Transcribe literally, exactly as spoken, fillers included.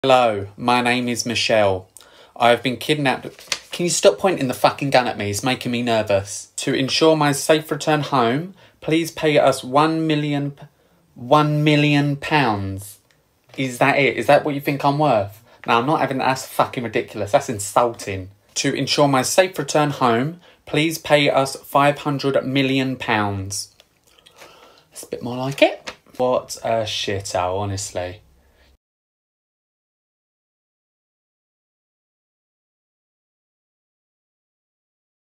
Hello, my name is Michelle. I have been kidnapped. Can you stop pointing the fucking gun at me? It's making me nervous. To ensure my safe return home, please pay us one million, one million pounds. Is that it? Is that what you think I'm worth? No, I'm not having that. That's fucking ridiculous. That's insulting. To ensure my safe return home, please pay us five hundred million pounds. That's a bit more like it. What a shithole, honestly.